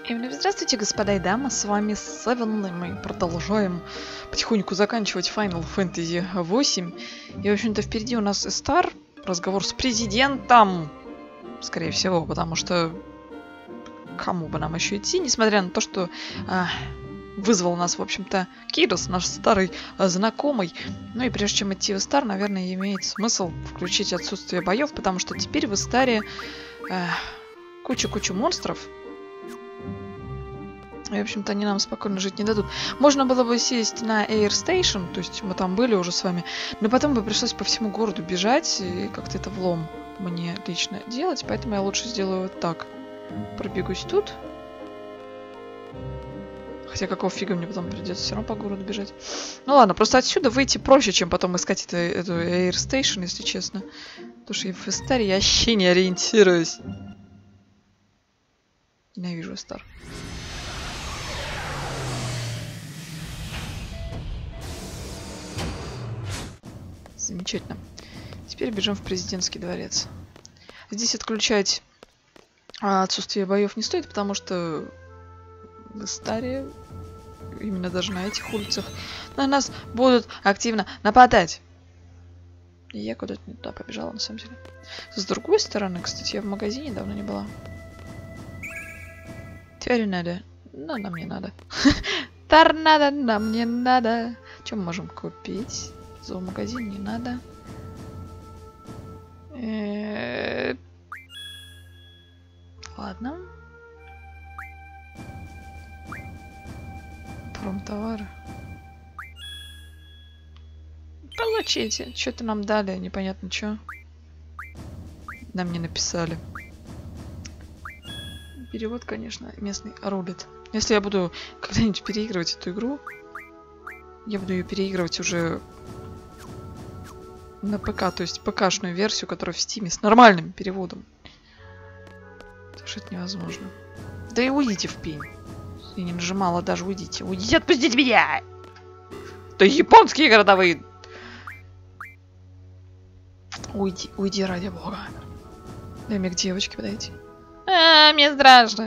Именно здравствуйте, господа и дамы, с вами Севен, и мы продолжаем потихоньку заканчивать Final Fantasy 8. И, в общем-то, впереди у нас Эстар, разговор с президентом, скорее всего, потому что кому бы нам еще идти, несмотря на то, что вызвал нас, в общем-то, Кирос, наш старый знакомый. Ну и прежде чем идти в Эстар, наверное, имеет смысл включить отсутствие боев, потому что теперь в Эстаре куча-куча монстров. И, в общем-то, они нам спокойно жить не дадут. Можно было бы сесть на Air Station, то есть мы там были уже с вами, но потом бы пришлось по всему городу бежать, и как-то это влом мне лично делать, поэтому я лучше сделаю вот так. Пробегусь тут. Хотя какого фига мне потом придется все равно по городу бежать. Ну ладно, просто отсюда выйти проще, чем потом искать эту Air Station, если честно. Потому что в Эстаре я вообще не ориентируюсь. Ненавижу Эстар. Замечательно. Теперь бежим в президентский дворец. Здесь отключать отсутствие боев не стоит, потому что в Эстаре, именно даже на этих улицах, на нас будут активно нападать. И я куда-то не туда побежала, на самом деле. С другой стороны, кстати, я в магазине давно не была. Теперь надо. Ну, нам не надо. Торнадо нам не надо. Что мы можем купить? Зоомагазин не надо. Ладно. Промтовары. Получите. Что-то нам дали, непонятно что. Нам не написали. Перевод, конечно, местный рулит. Если я буду когда-нибудь переигрывать эту игру, я буду ее переигрывать уже на ПК, то есть ПК-шную версию, которая в Стиме с нормальным переводом. Потому что это невозможно. Да и уйдите в пень. Я не нажимала даже, уйдите. Уйдите, отпустите меня! Это японские городовые! Уйди, уйди ради бога. Дай мне к девочке подойти. Мне страшно.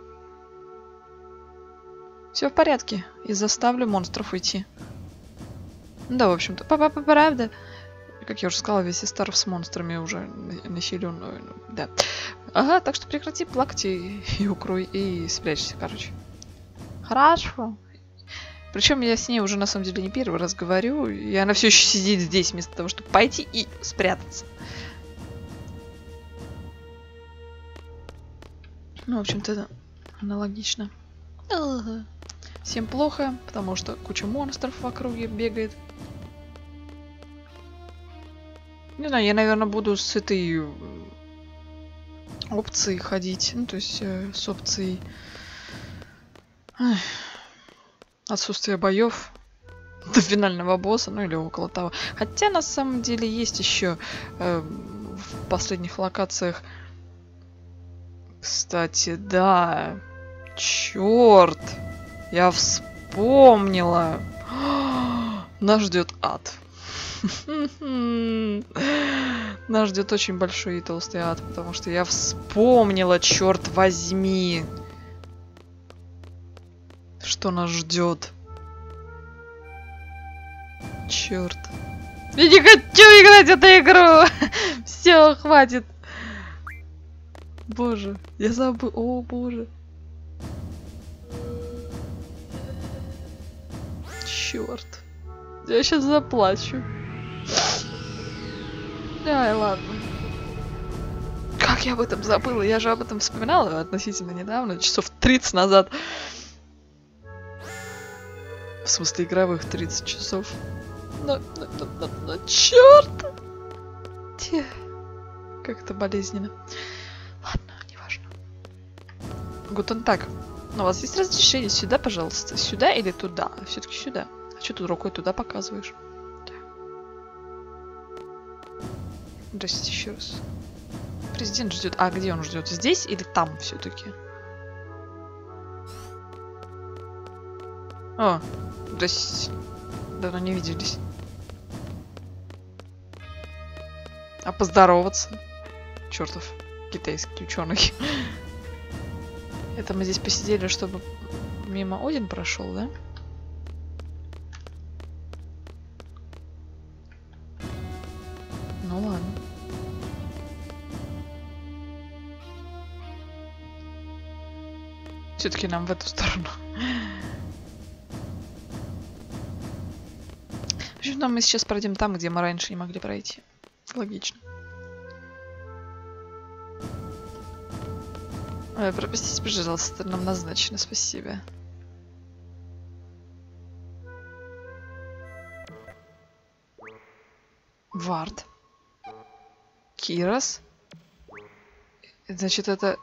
Все в порядке. И заставлю монстров уйти. Да, в общем-то, правда. Как я уже сказала, весь Эстар с монстрами уже населенную. Да. Ага, так что прекрати плакать и укрой, и спрячься, короче. Хорошо. Причем я с ней уже на самом деле не первый раз говорю, и она все еще сидит здесь, вместо того, чтобы пойти и спрятаться. Ну, в общем-то, это аналогично. Всем плохо, потому что куча монстров в округе бегает. Не знаю, я, наверное, буду с этой опцией ходить. Ну, то есть с опцией отсутствия боев до финального босса, ну или около того. Хотя, на самом деле, есть еще в последних локациях. Кстати, да. Черт! Я вспомнила. Нас ждет ад. Нас ждет очень большой и толстый ад, потому что я вспомнила, черт возьми, что нас ждет. Черт. Я не хочу играть в эту игру! Все, хватит. Боже, я забыл. О, боже. Черт. Я сейчас заплачу. Ай, ладно. Как я об этом забыла? Я же об этом вспоминала относительно недавно, часов 30 назад. В смысле, игровых 30 часов. Но черт! Как это болезненно. Ладно, неважно. Гутен так. У вас есть разрешение сюда, пожалуйста? Сюда или туда? Все-таки сюда. А что тут рукой туда показываешь? Да. Здрасте еще раз. Президент ждет. А где он ждет? Здесь или там все-таки? О, здрасте. Давно не виделись. А поздороваться? Чертов китайский ученый. Это мы здесь посидели, чтобы мимо Один прошел, да? Ну ладно. Все-таки нам в эту сторону. В общем-то, мы сейчас пройдем там, где мы раньше не могли пройти. Логично. Ой, пропустите, пожалуйста, нам назначено, спасибо. Вард. Кирос. Значит, это...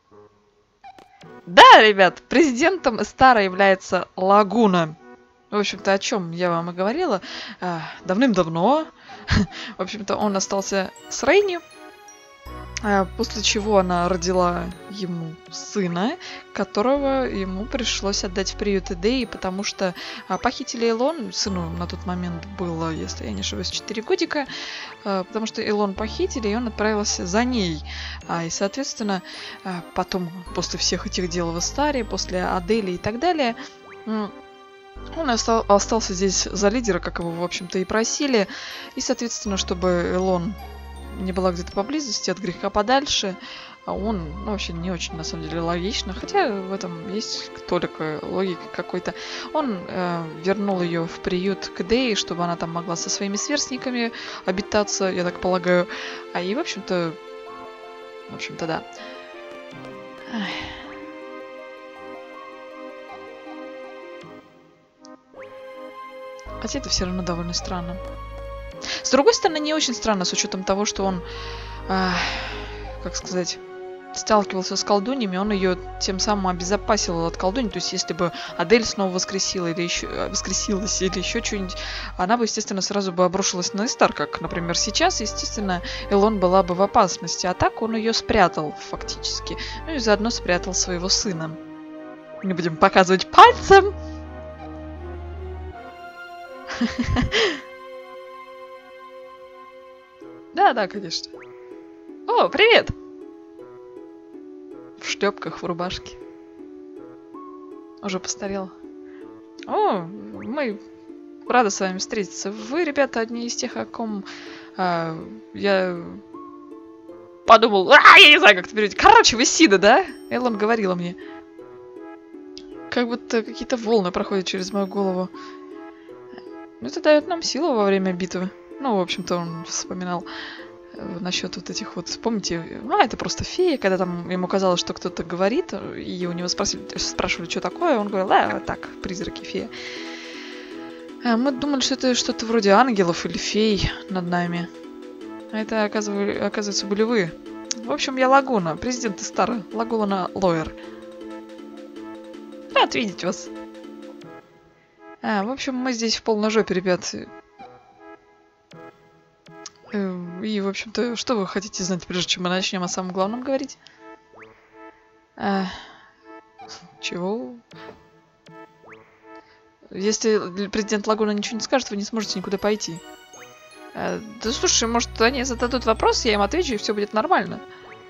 Да, ребят, президентом Эстара является Лагуна. В общем-то, о чем я вам и говорила. Давным-давно. В общем-то, он остался с Рейни. После чего она родила ему сына, которого ему пришлось отдать в приют Эдеи, потому что похитили Элон. Сыну на тот момент было, если я не ошибаюсь, 4 годика. Потому что Элон похитили, и он отправился за ней. И, соответственно, потом, после всех этих дел в Эстаре, после Адели и так далее, он остался здесь за лидера, как его, в общем-то, и просили. И, соответственно, чтобы Элон не была где-то поблизости, от греха подальше, а он, ну, вообще не очень, на самом деле, логично, хотя в этом есть только логика какой-то. Он вернул ее в приют к Эдее, чтобы она там могла со своими сверстниками обитаться, я так полагаю. И, в общем-то, да. Хотя это все равно довольно странно. С другой стороны, не очень странно, с учетом того, что он, как сказать, сталкивался с колдуньями, он ее тем самым обезопасил от колдуньи. То есть, если бы Адель снова воскресилась или еще что-нибудь, она бы, естественно, сразу бы обрушилась на Эстар, как, например, сейчас, естественно, Элон была бы в опасности. А так он ее спрятал, фактически. Ну и заодно спрятал своего сына. Не будем показывать пальцем! Да, конечно. О, привет! В шлепках, в рубашке. Уже постарел. О, мы рады с вами встретиться. Вы, ребята, одни из тех, о ком я подумал... я не знаю, как это переводить. Короче, вы Сида, да? Элон говорила мне. Как будто какие-то волны проходят через мою голову. Это дает нам силу во время битвы. Ну, в общем-то, он вспоминал насчет вот этих вот... Помните, это просто фея, когда там ему казалось, что кто-то говорит, и у него спрашивали, что такое, он говорил, так, призраки, фея. Мы думали, что это что-то вроде ангелов или фей над нами. А это, оказывается, были вы. В общем, я Лагуна, президент Эстара, Лагуна Лоер. Рад видеть вас. В общем, мы здесь в полной жопе, ребят. И, в общем-то, что вы хотите знать, прежде чем мы начнем о самом главном говорить? Чего? Если президент Лагуна ничего не скажет, вы не сможете никуда пойти. Да слушай, может, они зададут вопрос, я им отвечу, и все будет нормально.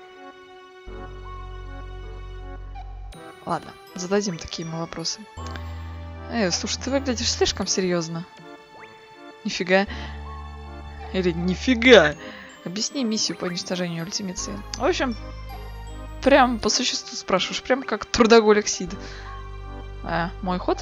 Ладно, зададим такие мы вопросы. Слушай, ты выглядишь слишком серьезно. Нифига. Или нифига. Объясни миссию по уничтожению ультимации. В общем, прям по существу спрашиваешь, прям как трудоголик Сид. Мой ход?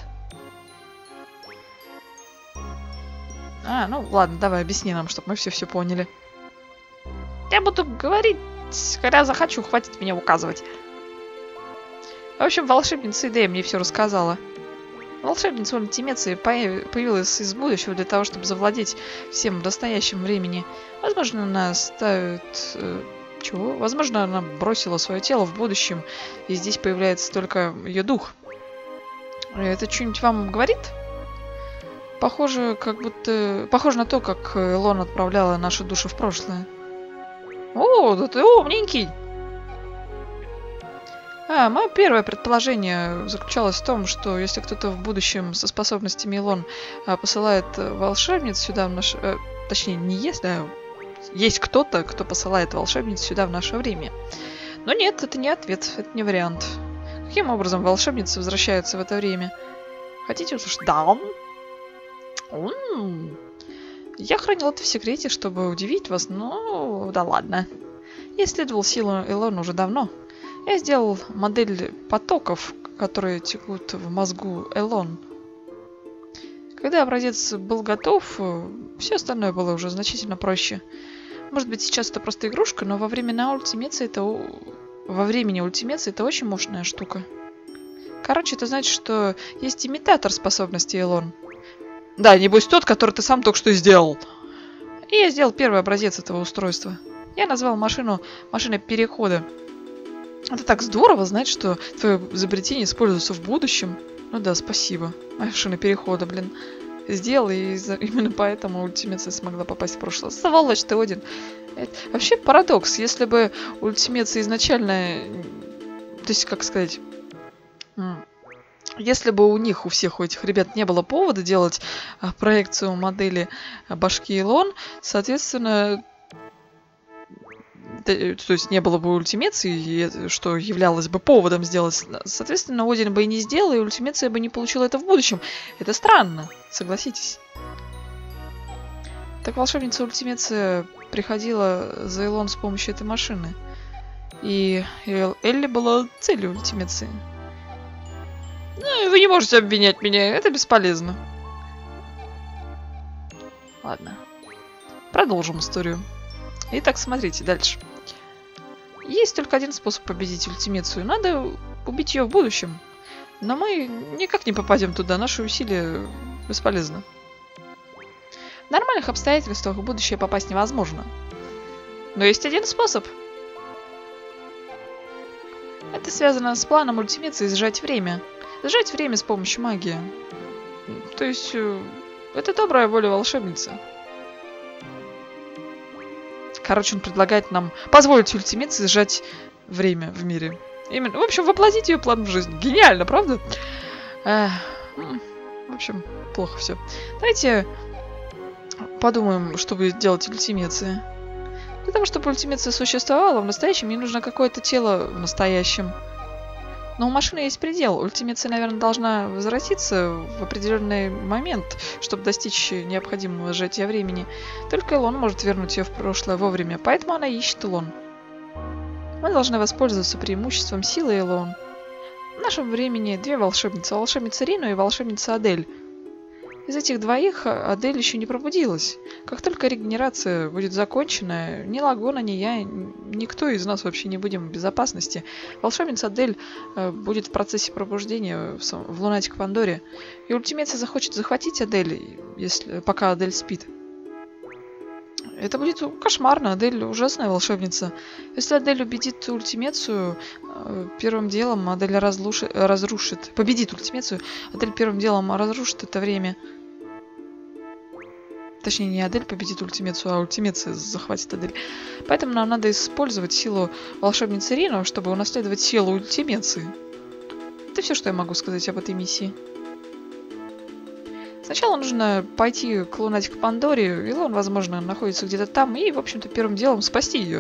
Ну ладно, давай объясни нам, чтобы мы все поняли. Я буду говорить, когда захочу, хватит меня указывать. В общем, волшебница Эдея мне все рассказала. Волшебница ультимации появилась из будущего для того, чтобы завладеть всем в настоящем времени. Возможно, она ставит... чего? Возможно, она бросила свое тело в будущем, и здесь появляется только ее дух. Это что-нибудь вам говорит? Похоже, похоже на то, как Элон отправляла наши души в прошлое. О, да ты умненький! Мое первое предположение заключалось в том, что если кто-то в будущем со способностями Элон посылает волшебниц сюда в наше... точнее, не если, а есть кто-то, кто посылает волшебниц сюда в наше время. Но нет, это не ответ, это не вариант. Каким образом волшебница возвращается в это время? Хотите услышать? Да. Я хранил это в секрете, чтобы удивить вас, но да ладно. Я исследовал силу Элон уже давно. Я сделал модель потоков, которые текут в мозгу Элон. Когда образец был готов, все остальное было уже значительно проще. Может быть, сейчас это просто игрушка, но во времени ультимеции это очень мощная штука. Короче, это значит, что есть имитатор способностей Элон. Да, небось тот, который ты сам только что сделал. И я сделал первый образец этого устройства. Я назвал машину машиной перехода. Это так здорово знать, что твое изобретение используется в будущем. Ну да, спасибо. Машина перехода, блин. Сделал, и именно поэтому ультимеция смогла попасть в прошлое. Сволочь ты, Один. Это вообще парадокс. Если бы ультимеция изначально... То есть, как сказать... Если бы у всех у этих ребят не было повода делать проекцию модели башки Элон, соответственно... То есть не было бы ультимеции, что являлось бы поводом сделать. Соответственно, Один бы и не сделал, и ультимеция бы не получила это в будущем. Это странно, согласитесь. Так волшебница ультимеция приходила за Элон с помощью этой машины. И Элли была целью ультимеции. Ну, вы не можете обвинять меня, это бесполезно. Ладно. Продолжим историю. Итак, смотрите дальше. Есть только один способ победить ультимецию. Надо убить ее в будущем. Но мы никак не попадем туда. Наши усилия бесполезны. В нормальных обстоятельствах в будущее попасть невозможно. Но есть один способ. Это связано с планом ультимеции сжать время. Сжать время с помощью магии. То есть, это добрая воля волшебницы. Короче, он предлагает нам позволить ультимеции сжать время в мире. Именно, в общем, воплотить ее план в жизнь. Гениально, правда? В общем, плохо все. Давайте подумаем, что будет делать ультимеция. Для того, чтобы ультимеция существовала в настоящем, ей нужно какое-то тело в настоящем. Но у машины есть предел. Ультимеция, наверное, должна возвратиться в определенный момент, чтобы достичь необходимого сжатия времени. Только Элон может вернуть ее в прошлое вовремя, поэтому она ищет Элон. Мы должны воспользоваться преимуществом силы Элон. В нашем времени две волшебницы. Волшебница Рино и волшебница Адель. Из этих двоих Адель еще не пробудилась. Как только регенерация будет закончена, ни Лагона, ни я, никто из нас вообще не будем в безопасности. Волшебница Адель будет в процессе пробуждения в Лунатик Пандоре. И ультимеция захочет захватить Адель, пока Адель спит. Это будет кошмарно. Адель ужасная волшебница. Если Адель убедит ультимецию, первым делом Адель победит ультимецию, Адель первым делом разрушит это время. Точнее, не Адель победит ультимецию, а ультимеция захватит Адель. Поэтому нам надо использовать силу волшебницы Рино, чтобы унаследовать силу ультимеции. Это все, что я могу сказать об этой миссии. Сначала нужно пойти к Лунатик Пандоре. Элон, возможно, находится где-то там. И, в общем-то, первым делом спасти ее.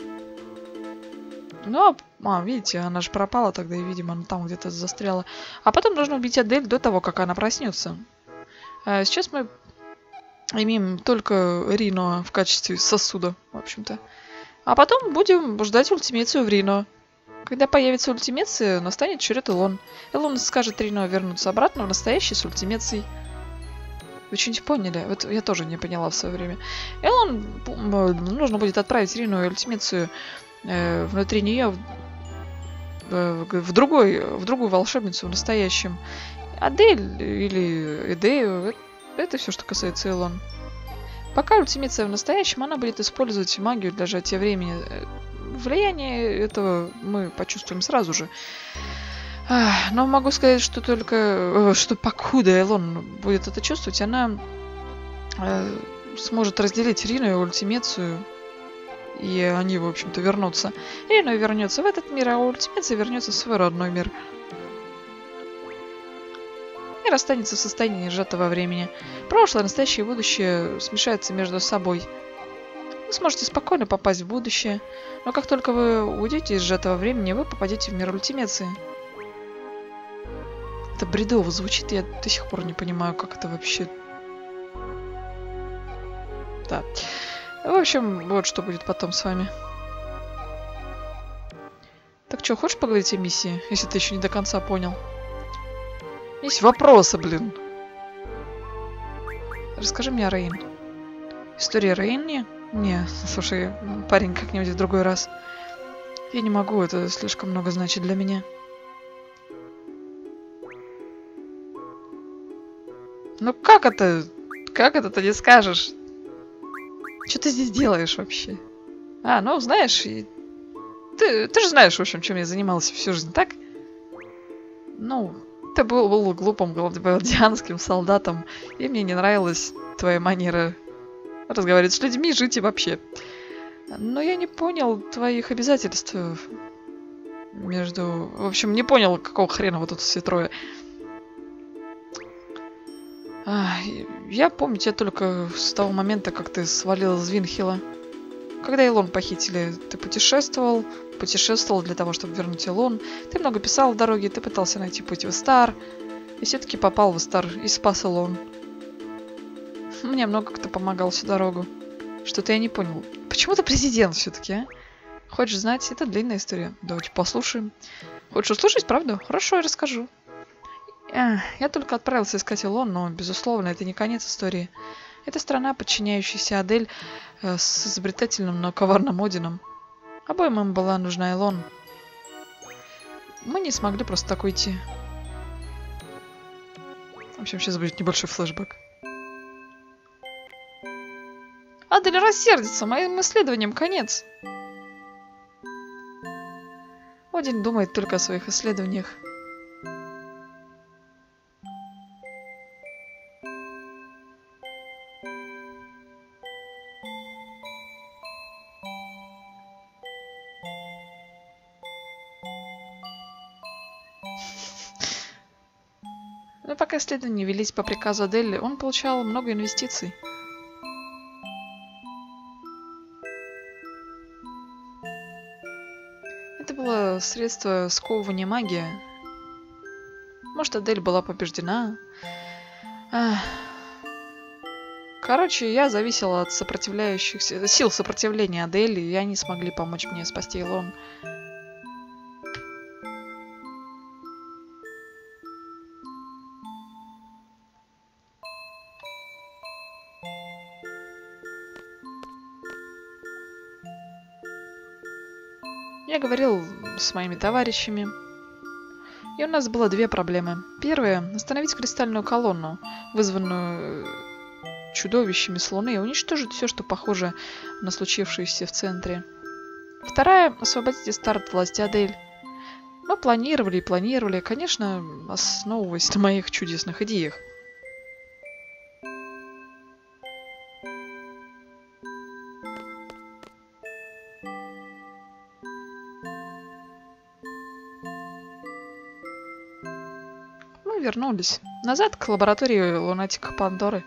Ну, видите, она же пропала тогда. И, видимо, она там где-то застряла. А потом нужно убить Адель до того, как она проснется. Сейчас мы имеем только Рино в качестве сосуда, в общем-то. А потом будем ждать ультимецию в Рино. Когда появится ультимеция, настанет черед Элон. Элон скажет Рино вернуться обратно в настоящий с ультимецией. Вы что-нибудь поняли? Вот я тоже не поняла в свое время. Элон нужно будет отправить Рину и ультимецию внутри нее в другую волшебницу в настоящем. Адель или Эдею, это все, что касается Элон. Пока ультимеция в настоящем, она будет использовать магию для сжатия времени. Влияние этого мы почувствуем сразу же. Но могу сказать, что покуда Элон будет это чувствовать, она сможет разделить Рину и ультимецию, и они, в общем-то, вернутся. Рина вернется в этот мир, а ультимеция вернется в свой родной мир. Мир останется в состоянии сжатого времени. Прошлое, настоящее и будущее смешаются между собой. Вы сможете спокойно попасть в будущее, но как только вы уйдете из сжатого времени, вы попадете в мир ультимеции. Это бредово звучит, я до сих пор не понимаю, как это вообще... Да. В общем, вот что будет потом с вами. Так что, хочешь поговорить о миссии, если ты еще не до конца понял? Есть вопросы, блин. Расскажи мне о Рейн. История Рейни? Не, слушай, парень, как-нибудь в другой раз. Я не могу, это слишком много значит для меня. Ну как это? Как это ты не скажешь? Что ты здесь делаешь вообще? А, ну знаешь, ты же знаешь, в общем, чем я занимался всю жизнь, так? Ну, ты был глупым гвардианским солдатом, и мне не нравилась твоя манера разговаривать с людьми, жить и вообще. Но я не понял твоих обязательств между... В общем, не понял, какого хрена вы тут все трое. Я помню тебя только с того момента, как ты свалил из Винхила. Когда Илон похитили, ты путешествовал для того, чтобы вернуть Илон. Ты много писал в дороге, ты пытался найти путь в Истар. И все-таки попал в Истар и спас Илон. Мне много кто помогал всю дорогу. Что-то я не понял. Почему ты президент все-таки, а? Хочешь знать? Это длинная история. Давайте послушаем. Хочешь услышать, правда? Хорошо, я расскажу. Я только отправился искать Илон, но, безусловно, это не конец истории. Это страна, подчиняющаяся Адель с изобретательным, но коварным Одином. Обоим им была нужна Илон. Мы не смогли просто так уйти. В общем, сейчас будет небольшой флешбэк. Адель рассердится, моим исследованиям конец. Один думает только о своих исследованиях. Но пока исследования велись по приказу Адель, он получал много инвестиций. Это было средство сковывания магии. Может, Адель была побеждена. Короче, я зависела от сил сопротивления Адель, и они смогли помочь мне спасти Илон. Я говорил с моими товарищами, и у нас было две проблемы. Первая — остановить кристальную колонну, вызванную чудовищами с Луны, и уничтожить все, что похоже на случившееся в центре. Вторая — освободить Истар от власти Адель. Мы планировали и планировали, конечно, основываясь на моих чудесных идеях. Мы вернулись назад к лаборатории лунатика Пандоры.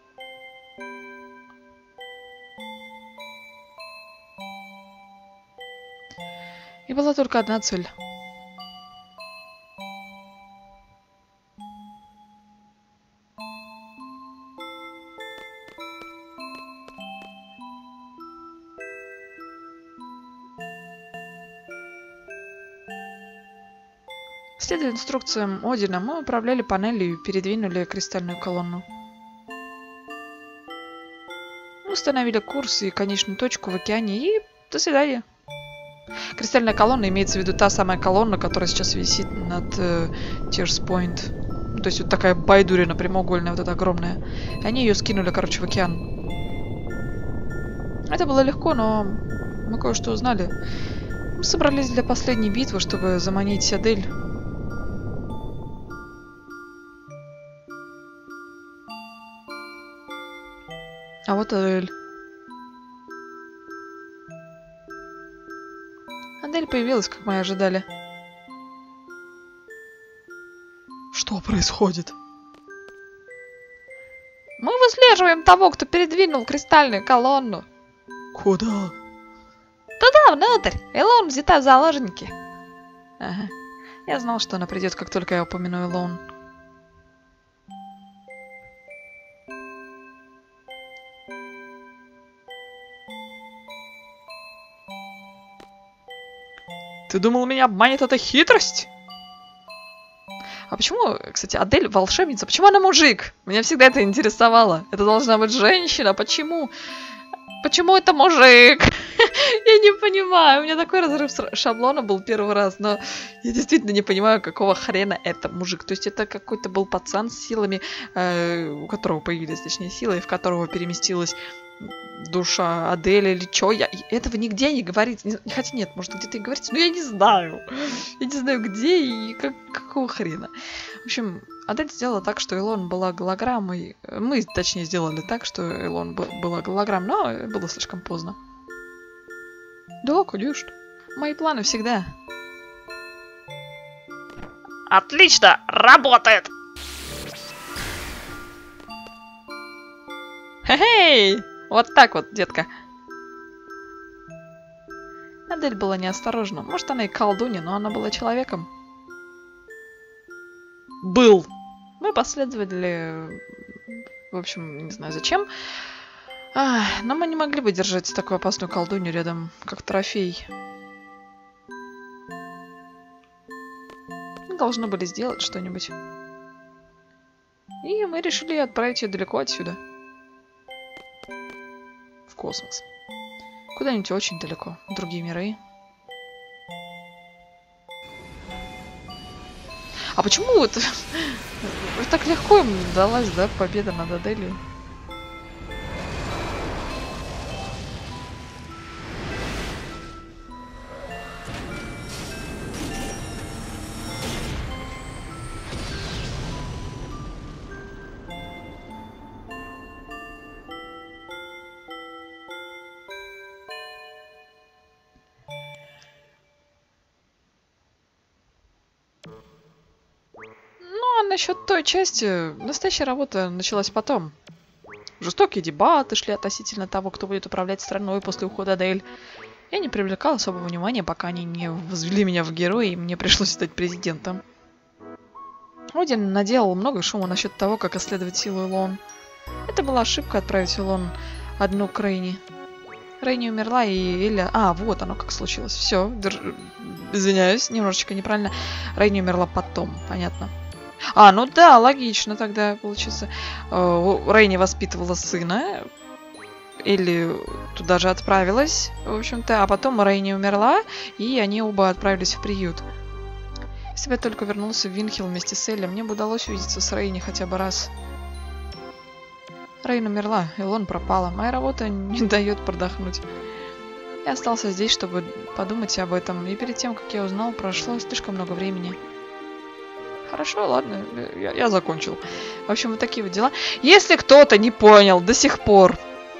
И была только одна цель. Следуя инструкциям Одина, мы управляли панелью и передвинули кристальную колонну. Мы установили курс и конечную точку в океане, и до свидания. Кристальная колонна имеется в виду та самая колонна, которая сейчас висит над Tears Point. То есть вот такая байдурина прямоугольная, вот эта огромная. Они ее скинули, короче, в океан. Это было легко, но мы кое-что узнали. Мы собрались для последней битвы, чтобы заманить Адель. А вот Адель. Адель появилась, как мы и ожидали. Что происходит? Мы выслеживаем того, кто передвинул кристальную колонну. Куда? Туда, внутрь. Илон взята в заложники. Ага. Я знал, что она придет, как только я упомяну Илон. Ты думал, меня обманет эта хитрость? А почему, кстати, Адель волшебница? Почему она мужик? Меня всегда это интересовало. Это должна быть женщина. Почему? Почему это мужик? Я не понимаю. У меня такой разрыв шаблона был первый раз, но я действительно не понимаю, какого хрена это мужик. То есть это какой-то был пацан с силами, у которого появились, точнее, силы, в которого переместилась душа Адели или чё. Этого нигде не говорится. Хотя нет, может где-то и говорится, но я не знаю. Я не знаю, где и какого хрена. В общем, Адель сделала так, что Элон была голограммой. Мы, точнее, сделали так, что Элон была голограммой, но было слишком поздно. Да, конечно. Мои планы всегда. Отлично! Работает! Хе-хей! Вот так вот, детка. Адель была неосторожна. Может, она и колдунья, но она была человеком. Был. Мы последовали... В общем, не знаю зачем. Но мы не могли бы держать такую опасную колдунью рядом, как трофей. Мы должны были сделать что-нибудь. И мы решили отправить ее далеко отсюда. В космос. Куда-нибудь очень далеко. В другие миры. А почему вот так легко им далась, да, победа над Аделью? Ну, а насчет той части, настоящая работа началась потом. Жестокие дебаты шли относительно того, кто будет управлять страной после ухода Адель. Я не привлекал особого внимания, пока они не возвели меня в героя, и мне пришлось стать президентом. Один наделал много шума насчет того, как исследовать силу Элон. Это была ошибка отправить Элон одну к Рейни. Рейни умерла, и Эля... вот оно как случилось. Все, извиняюсь, немножечко неправильно. Рейни умерла потом, понятно. Ну да, логично тогда, получится. Рейни воспитывала сына. Элли туда же отправилась, в общем-то. А потом Рейни умерла, и они оба отправились в приют. Если бы я только вернулся в Винхилл вместе с Элли, мне бы удалось увидеться с Рейни хотя бы раз. Рейн умерла, Элон пропала. Моя работа не дает продохнуть. Я остался здесь, чтобы подумать об этом. И перед тем, как я узнал, прошло слишком много времени. Хорошо, ладно, я закончил. В общем, вот такие вот дела. Если кто-то не понял до сих пор...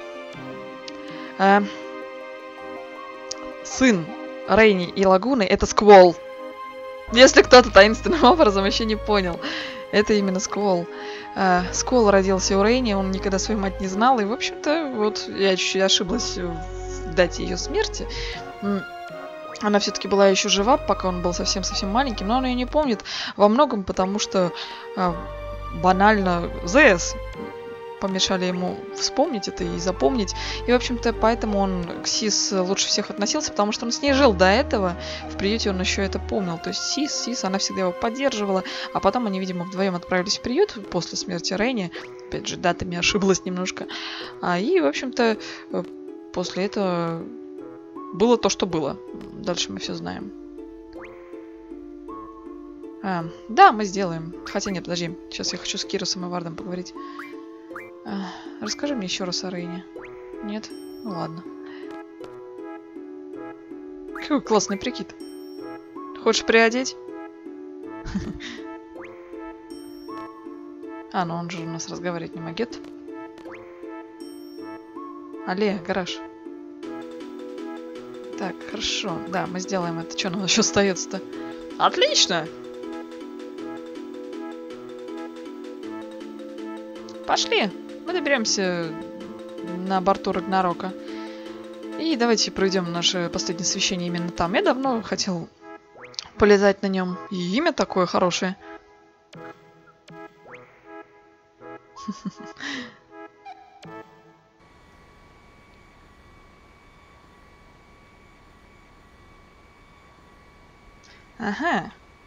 сын Рейни и Лагуны — это Сквол. Если кто-то таинственным образом еще не понял, это именно Сквол. Сквол родился у Рейни, он никогда свою мать не знал, и, в общем-то, вот я чуть-чуть ошиблась в дате ее смерти. Она все-таки была еще жива, пока он был совсем-совсем маленьким, но он ее не помнит во многом, потому что банально ЗС помешали ему вспомнить это и запомнить. И, в общем-то, поэтому он к Сис лучше всех относился, потому что он с ней жил до этого. В приюте он еще это помнил. То есть Сис, она всегда его поддерживала. А потом они, видимо, вдвоем отправились в приют после смерти Рейни. Опять же, датами ошиблась немножко. И, в общем-то, после этого было то, что было. Дальше мы все знаем. Да, мы сделаем. Хотя нет, подожди. Сейчас я хочу с Киросом и Вардом поговорить. Расскажи мне еще раз о Рейне. Нет? Ну ладно. Какой классный прикид. Хочешь приодеть? Ну он же у нас разговаривать не могет. Алле, гараж. Так, хорошо. Да, мы сделаем это. Что нам еще остается-то? Отлично! Пошли! Мы доберемся на борту Рагнарока. И давайте проведем наше последнее освещение именно там. Я давно хотел полетать на нем. И имя такое хорошее. Ага.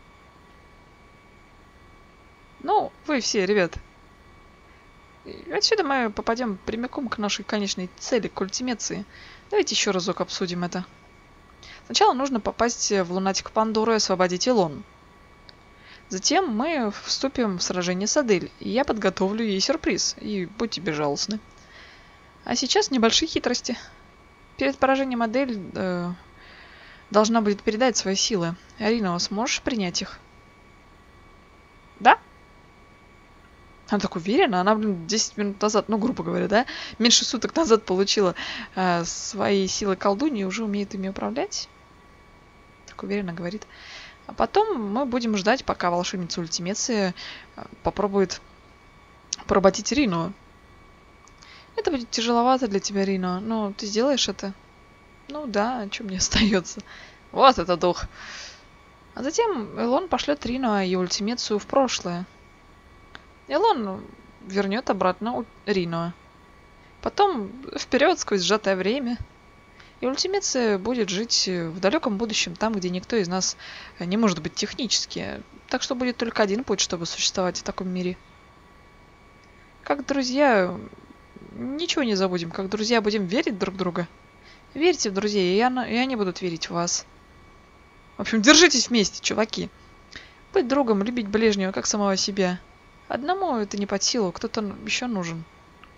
Ну, вы все, ребят. И отсюда мы попадем прямиком к нашей конечной цели, к ультимеции. Давайте еще разок обсудим это. Сначала нужно попасть в лунатик Пандоры и освободить Элон. Затем мы вступим в сражение с Адель, и я подготовлю ей сюрприз. И будьте безжалостны. А сейчас небольшие хитрости. Перед поражением Адель должна будет передать свои силы. Арина, сможешь принять их? Да? Она так уверена. Она, 10 минут назад, ну, грубо говоря, да? Меньше суток назад получила свои силы колдуньи и уже умеет ими управлять. Так уверенно говорит. А потом мы будем ждать, пока волшебница ультимеции попробует поработить Рину. Это будет тяжеловато для тебя, Рино, но ты сделаешь это? Ну да, а что мне остается? Вот это дух. А затем Элон пошлет Рино и ультимецию в прошлое. Элон вернет обратно Рино. Потом вперед сквозь сжатое время. И ультимеция будет жить в далеком будущем, там, где никто из нас не может быть технически. Так что будет только один путь, чтобы существовать в таком мире. Как друзья, ничего не забудем. Как друзья будем верить друг в друга. Верьте в друзей, и они будут верить в вас. В общем, держитесь вместе, чуваки. Быть другом, любить ближнего, как самого себя. Одному это не под силу, кто-то еще нужен.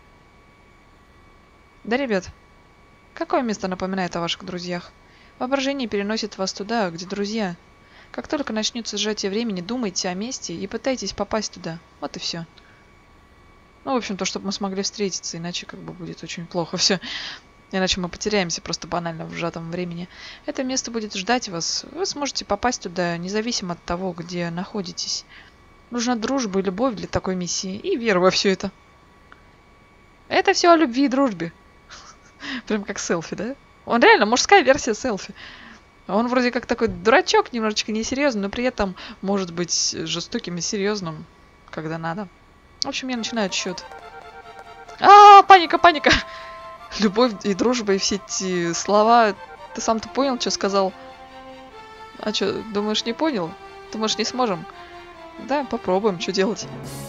Да, ребят? Какое место напоминает о ваших друзьях? Воображение переносит вас туда, где друзья. Как только начнется сжатие времени, думайте о месте и пытайтесь попасть туда. Вот и все. Ну, в общем, то, чтобы мы смогли встретиться, иначе как бы будет очень плохо все. Иначе мы потеряемся просто банально в сжатом времени. Это место будет ждать вас. Вы сможете попасть туда, независимо от того, где находитесь. Нужна дружба и любовь для такой миссии. И вера во все это. Это все о любви и дружбе. Прям как селфи, да? Он реально мужская версия селфи. Он вроде как такой дурачок, немножечко несерьезный, но при этом может быть жестоким и серьезным, когда надо. В общем, я начинаю отсчет. Паника, паника! Любовь и дружба и все эти слова. Ты сам-то понял, что сказал? А что, думаешь, не понял? Думаешь, не сможем? Да, попробуем, что делать.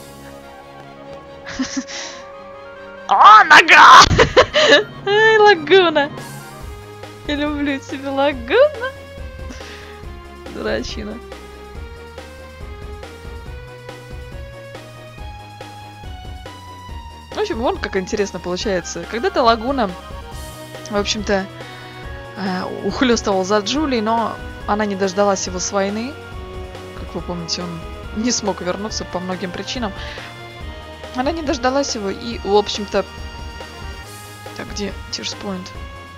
О, нога! Ай, Лагуна! Я люблю тебя, Лагуна! Дурачина. В общем, вон как интересно получается. Когда-то Лагуна, в общем-то, ухлёстывал за Джулией, но она не дождалась его с войны. Как вы помните, он не смог вернуться по многим причинам. Она не дождалась его и, в общем-то... Так, где Тирспойнт?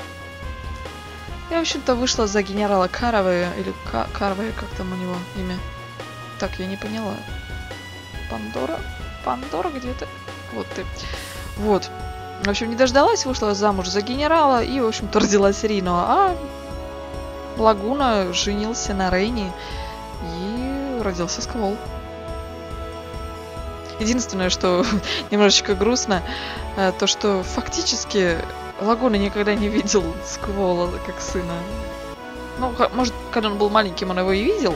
Я, в общем-то, вышла за генерала Каравея, или Карвея, как там у него имя. Так, я не поняла. Пандора? Пандора где-то? Вот ты. Вот. В общем, не дождалась, вышла замуж за генерала и, в общем-то, родилась Рино. А Лагуна женился на Рейне и родился Сквол. Единственное, что немножечко грустно, то, что фактически Лагуна никогда не видел Сквола как сына. Ну, может, когда он был маленьким, он его и видел.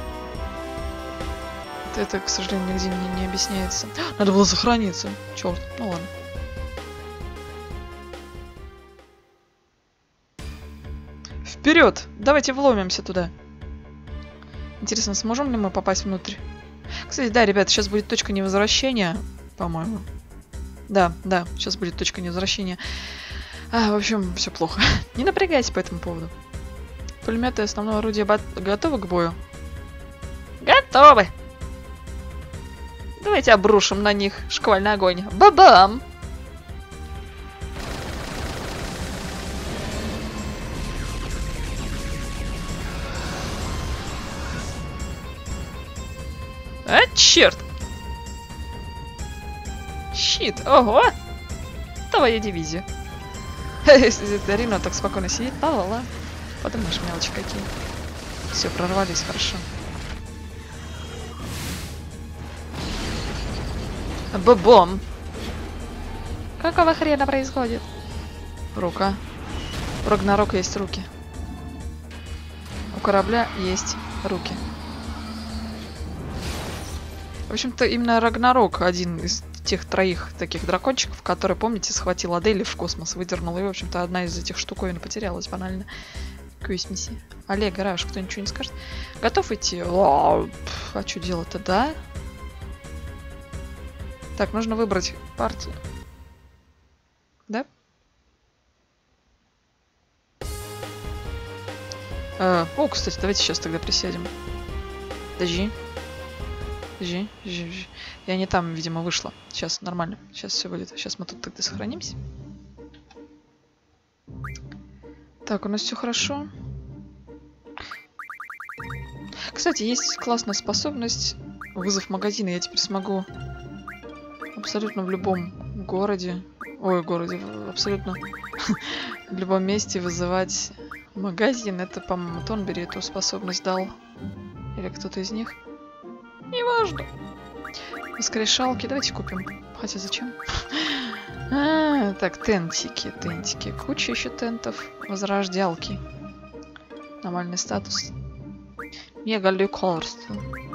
Это, к сожалению, нигде мне не объясняется. Надо было сохраниться. Черт, ну ладно. Вперед! Давайте вломимся туда. Интересно, сможем ли мы попасть внутрь? Кстати, да, ребята, сейчас будет точка невозвращения, по-моему. Да, сейчас будет точка невозвращения. В общем, все плохо. Не напрягайся по этому поводу. Пулеметы и основное орудие готовы к бою? Готовы. Давайте обрушим на них шквальный огонь. Ба-бам! А, черт! Щит, ого! Твоя дивизия. Если Рина так спокойно сидит, ла-ла-ла. Подумаешь, мелочи какие. Все, прорвались, хорошо. Бобом! Какого хрена происходит? Рука. У Рагнарока есть руки. У корабля есть руки. В общем-то, именно Рагнарок один из тех троих таких дракончиков, который, помните, схватил Адели в космос, выдернул. И, в общем-то, одна из этих штуковин потерялась банально. Квест-миссия. Олег, Раш, кто ничего не скажет? Готов идти? А что делать-то, да? Так, нужно выбрать партию. Да? О, кстати, давайте сейчас тогда присядем. Подожди. Подожди. Я не там, видимо, вышла. Сейчас нормально. Сейчас все будет. Сейчас мы тут тогда сохранимся. Так, у нас все хорошо. Кстати, есть классная способность вызов магазина. Я теперь смогу абсолютно в любом городе, абсолютно в любом месте вызывать магазин. Это, по-моему, Тонбери эту способность дал. Или кто-то из них. Неважно. Воскрешалки. Давайте купим. Хотя зачем? Так, тентики. Куча еще тентов. Возрождалки. Нормальный статус. Мега лекарство.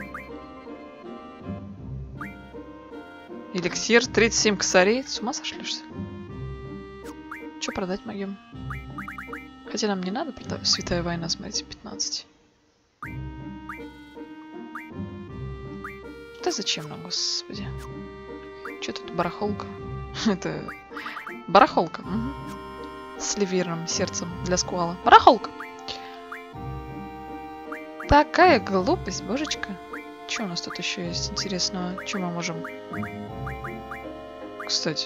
Эликсир 37 косарей. С ума сошли, что ли? Че продать могем? Хотя нам не надо продавать. Святая война, смотрите, 15. Да зачем нам, господи? Че тут барахолка? Это барахолка. Угу. С ливерным сердцем для скуала. Барахолка. Такая глупость, божечка. Что у нас тут еще есть интересного? Что мы можем... Кстати.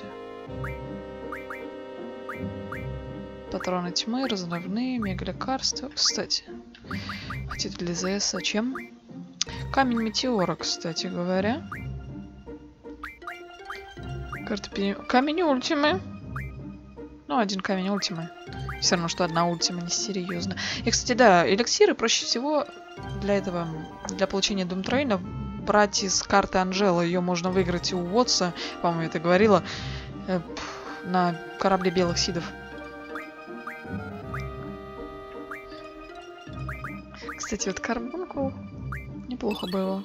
Патроны тьмы, разрывные, мега-лекарства. Кстати. Хотите для ЗС, а чем? Камень метеора, кстати говоря. Камень ультимы. Ну, один камень ультимы. Все равно, что одна ультима, несерьезно. И, кстати, да, эликсиры проще всего для этого, для получения Думтрейна брать из карты Анжелы. Ее можно выиграть у Уотса, по-моему, я это говорила, на корабле белых сидов. Кстати, вот карбунку неплохо было.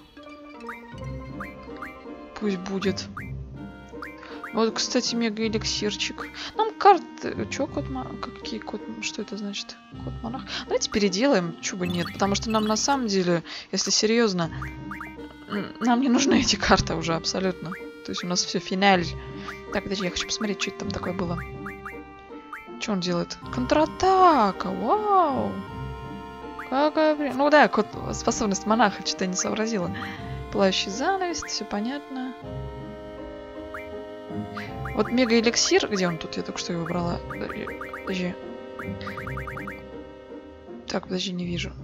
Пусть будет. Вот, кстати, мега-эликсирчик. Нам карты... Чё, какие код... Что это значит? Код-монах? Давайте переделаем, чё бы нет. Потому что нам на самом деле, если серьезно, нам не нужны эти карты уже абсолютно. То есть у нас все финаль. Так, подожди, я хочу посмотреть, что это там такое было. Что он делает? Контратака! Вау! Какая... Ну да, способность монаха, что-то я не сообразила. Пылающий занавес, все понятно. Вот мега-эликсир, где он тут? Я только что его брала. Подожди. Так, подожди, не вижу.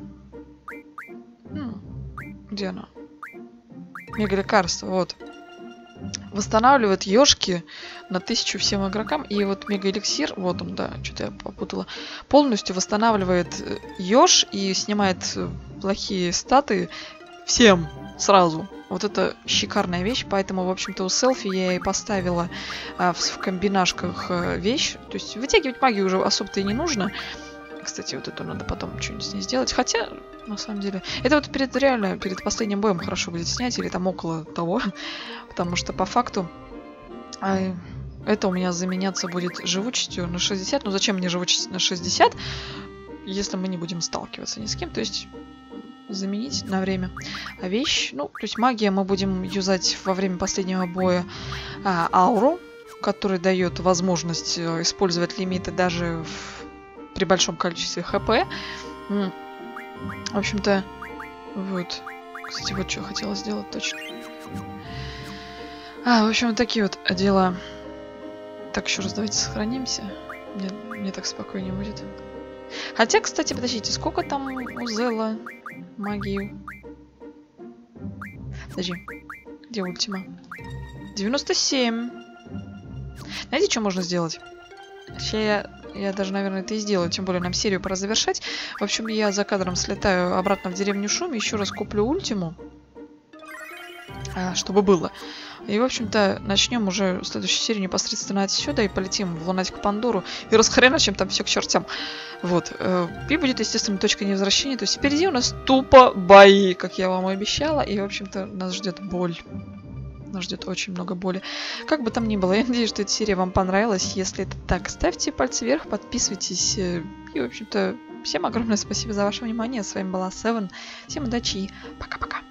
Где оно? Мега-лекарство, вот. Восстанавливает ёшки на 1000 всем игрокам. И вот мега-эликсир, вот он, да, что-то я попутала. Полностью восстанавливает ёж и снимает плохие статы всем сразу. Вот это шикарная вещь, поэтому, в общем-то, у селфи я и поставила в комбинашках вещь. То есть вытягивать магию уже особо-то и не нужно. Кстати, вот это надо потом что-нибудь с ней сделать. Хотя, на самом деле, это вот реально перед последним боем хорошо будет снять, или там около того. Потому что, по факту, это у меня заменяться будет живучестью на 60. Ну, зачем мне живучесть на 60, если мы не будем сталкиваться ни с кем? То есть... заменить на время. А вещь, ну, то есть магия мы будем юзать во время последнего боя ауру, который дает возможность использовать лимиты даже при большом количестве хп. В общем-то, вот. Кстати, вот что хотела сделать точно. В общем, вот такие вот дела. Так, еще раз давайте сохранимся. Мне так спокойнее будет. Хотя, кстати, подождите, сколько там у Зела магии? Подожди, где ультима? 97. Знаете, что можно сделать? Сейчас я даже, наверное, это и сделаю. Тем более нам серию пора завершать. В общем, я за кадром слетаю обратно в деревню Шуми. Еще раз куплю ультиму. чтобы было. И, в общем-то, начнем уже следующую серию непосредственно отсюда и полетим в Лунатик Пандору и расхреначим там все к чертям. Вот. И будет, естественно, точка невозвращения. То есть впереди у нас тупо бои, как я вам и обещала. И, в общем-то, нас ждет боль. Нас ждет очень много боли. Как бы там ни было, я надеюсь, что эта серия вам понравилась. Если это так, ставьте пальцы вверх, подписывайтесь. И, в общем-то, всем огромное спасибо за ваше внимание. С вами была Севен. Всем удачи и пока-пока.